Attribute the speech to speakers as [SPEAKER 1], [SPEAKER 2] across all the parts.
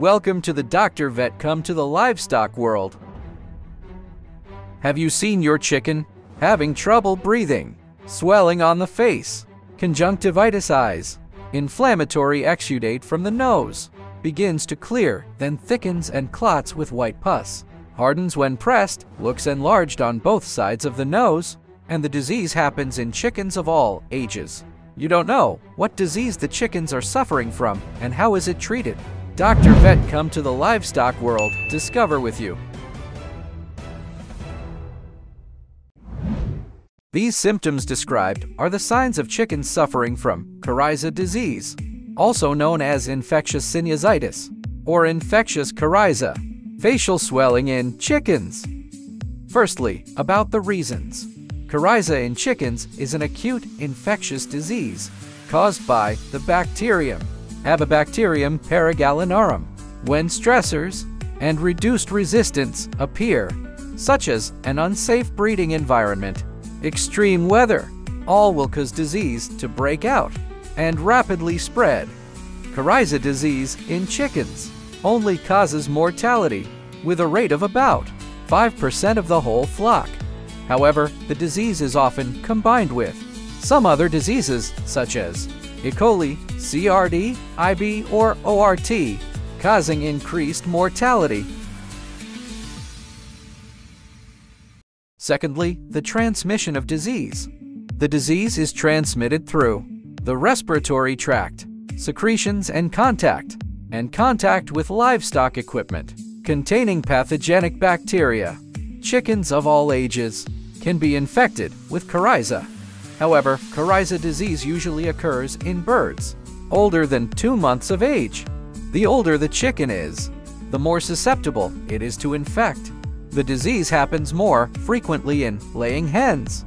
[SPEAKER 1] Welcome to the Dr. Vet Come to the Livestock world. Have you seen your chicken having trouble breathing, swelling on the face, conjunctivitis eyes, inflammatory exudate from the nose, begins to clear, then thickens and clots with white pus, hardens when pressed, looks enlarged on both sides of the nose, and the disease happens in chickens of all ages. You don't know what disease the chickens are suffering from and how is it treated. Dr. Vet Come to the Livestock world discover with you. These symptoms described are the signs of chickens suffering from Coryza disease, also known as infectious sinusitis or infectious Coryza, facial swelling in chickens. Firstly, about the reasons. Coryza in chickens is an acute infectious disease caused by the bacterium Abibacterium paragallinarum. When stressors and reduced resistance appear, such as an unsafe breeding environment, extreme weather, all will cause disease to break out and rapidly spread. Coryza disease in chickens only causes mortality with a rate of about 5% of the whole flock. However, the disease is often combined with some other diseases such as E. coli, CRD, IB, or ORT, causing increased mortality. Secondly, the transmission of disease. The disease is transmitted through the respiratory tract, secretions and contact with livestock equipment containing pathogenic bacteria. Chickens of all ages can be infected with Coryza. However, Coryza disease usually occurs in birds older than 2 months of age. The older the chicken is, the more susceptible it is to infect. The disease happens more frequently in laying hens.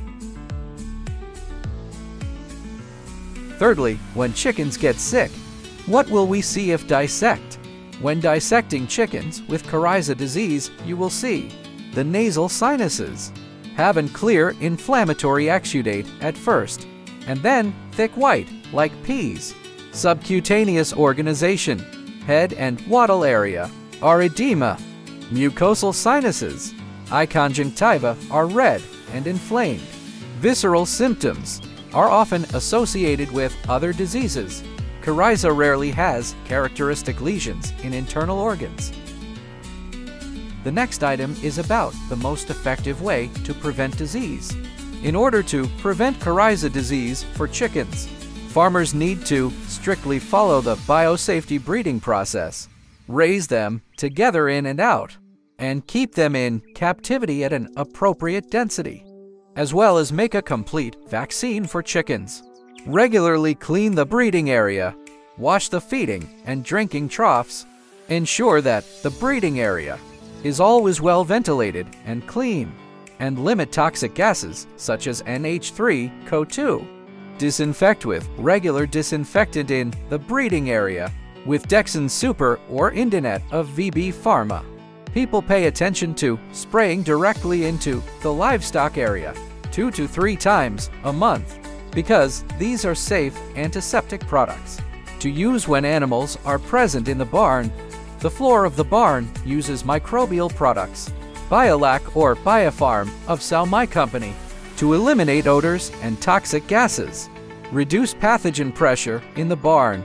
[SPEAKER 1] Thirdly, when chickens get sick, what will we see if dissect? When dissecting chickens with Coryza disease, you will see the nasal sinuses have a clear inflammatory exudate at first, and then thick white, like peas. Subcutaneous organization, head and wattle area are edema. Mucosal sinuses, eye conjunctiva are red and inflamed. Visceral symptoms are often associated with other diseases. Coryza rarely has characteristic lesions in internal organs. The next item is about the most effective way to prevent disease. In order to prevent Coryza disease for chickens, farmers need to strictly follow the biosafety breeding process, raise them together in and out, and keep them in captivity at an appropriate density, as well as make a complete vaccine for chickens. Regularly clean the breeding area, wash the feeding and drinking troughs, ensure that the breeding area is always well ventilated and clean, and limit toxic gases such as NH3, CO2. Disinfect with regular disinfectant in the breeding area with Dexin Super or Indinet of VB Pharma. People pay attention to spraying directly into the livestock area 2 to 3 times a month because these are safe antiseptic products to use when animals are present in the barn. The floor of the barn uses microbial products, Biolac or Biofarm of Sal My Company, to eliminate odors and toxic gases, reduce pathogen pressure in the barn.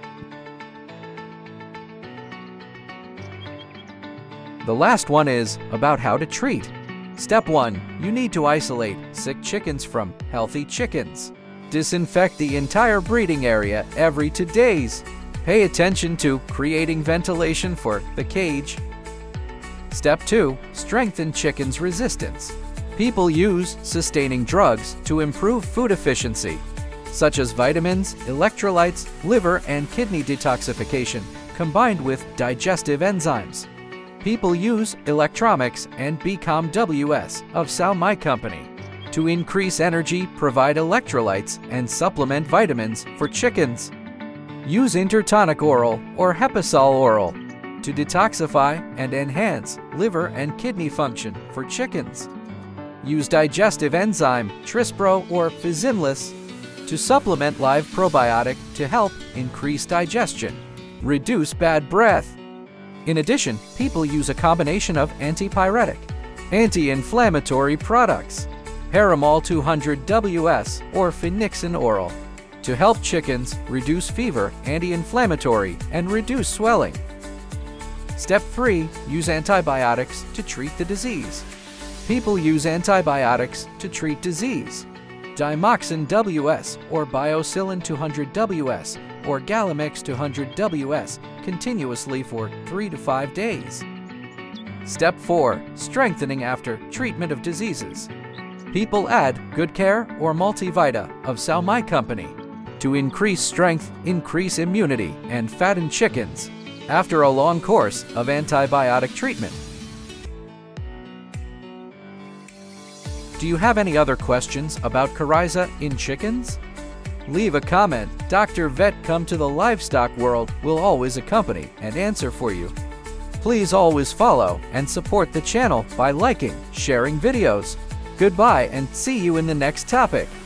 [SPEAKER 1] The last one is about how to treat. Step 1. You need to isolate sick chickens from healthy chickens. Disinfect the entire breeding area every 2 days. Pay attention to creating ventilation for the cage. Step 2. Strengthen chickens' resistance. People use sustaining drugs to improve food efficiency, such as vitamins, electrolytes, liver and kidney detoxification, combined with digestive enzymes. People use Electromics and BCOM WS of Sal My Company to increase energy, provide electrolytes, and supplement vitamins for chickens. Use Intertonic Oral or Hepasol Oral to detoxify and enhance liver and kidney function for chickens. Use digestive enzyme Trispro or Fizimlis to supplement live probiotic to help increase digestion. reduce bad breath. In addition, people use a combination of antipyretic, anti-inflammatory products, Paramol 200 WS or Phenixin Oral, to help chickens reduce fever, anti-inflammatory, and reduce swelling. Step 3. Use antibiotics to treat the disease. People use antibiotics to treat disease. Digoxin WS or Biocillin 200 WS or Galimix 200 WS continuously for 3 to 5 days. Step 4. Strengthening after treatment of diseases. People add Good Care or Multivita of Salmi Company to increase strength, increase immunity, and fatten chickens after a long course of antibiotic treatment. Do you have any other questions about Coryza in chickens? Leave a comment. Dr. Vet Come to the Livestock World will always accompany and answer for you. Please always follow and support the channel by liking, sharing videos. Goodbye and see you in the next topic.